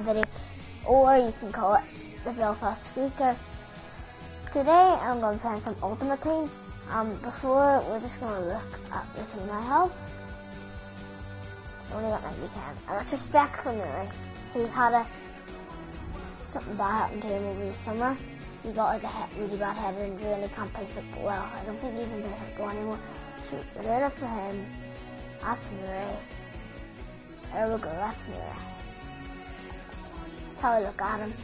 video, or you can call it the Belfast Squeakers. Today I'm going to play some Ultimate Team. Before, we're just going to look at the team I have. I only got 90 10, and it's respect for Murray. He had something bad happen to him over the summer. He got like a really bad head injury and he can't play football well. I don't think he can play football anymore. So we're doing it for him. That's Murray. There we go, that's Murray. That's how I look at him.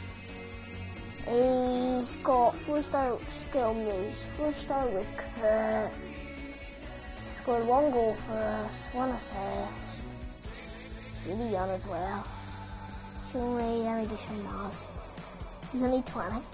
He's got 4-star skill moves, 4-star weak for scored 1 goal for us, 1 assist. He's really young as well. He's only, let me do some math. He's only 20.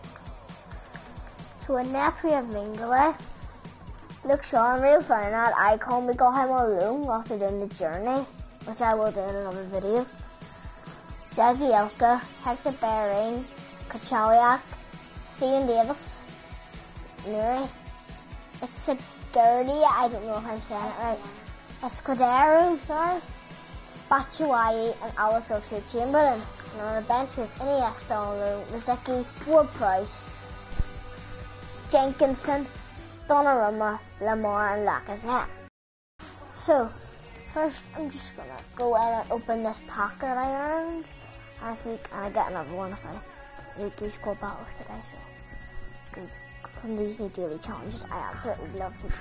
So in net we have Mingale. Luke Shaw, real funny, that icon, we got him on loan after doing the journey, which I will do in another video. Jagielka, Hector Bellerin, Kachaliak, Steven Davis, Murray. It's a dirty, I don't know if I'm saying it right. Escudero, sorry. Batshuayi and Alex Oxlade-Chamberlain. And on the bench we have Iniesta on loan, Rosicky, Ward-Prowse, Jenkinson, Donnarumma, Lamar and Lacazette. So, first I'm just going to go in and open this pack that I earned. And I think I get another one if I do score battles today. So, because from these new daily challenges, I absolutely love them.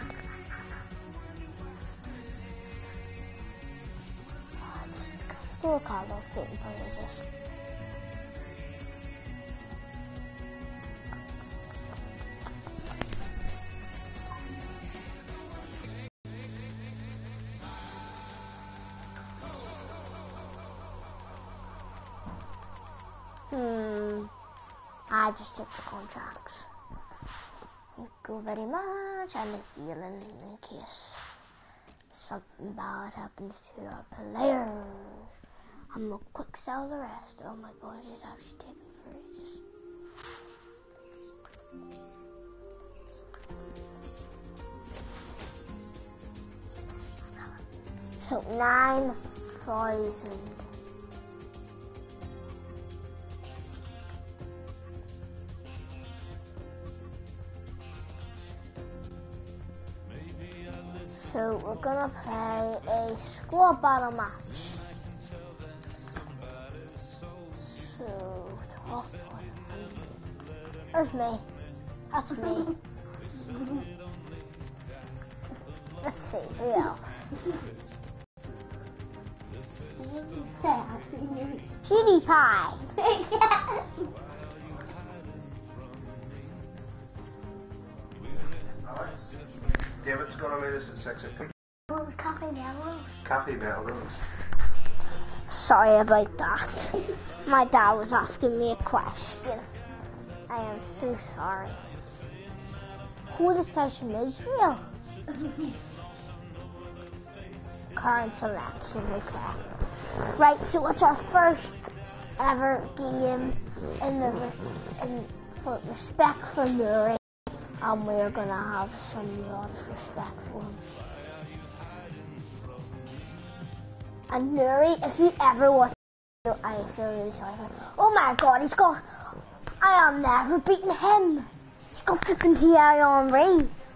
Let's go a card off to open this. I just took the contracts. Thank you very much. I'm healing in case something bad happens to our player. I'm gonna quick sell the rest. Oh my gosh, it's actually taking for ages. So 9,000. So we're gonna play a squad battle match. So top 100. There's me. That's me. Let's see, who else? PewDiePie. David's gonna meet us at 6 o'clock. Cafe Melrose. Cafe Melrose. Sorry about that. My dad was asking me a question. I am so sorry. Who this guy's from Israel? Current selection, okay. Right, so it's our first ever game for respect for Murray. And we're gonna have some lot of respect for him. And Murray, if you ever watch, I feel really sorry for him. Oh my god, I am never beating him. He's got freaking Thierry Henry.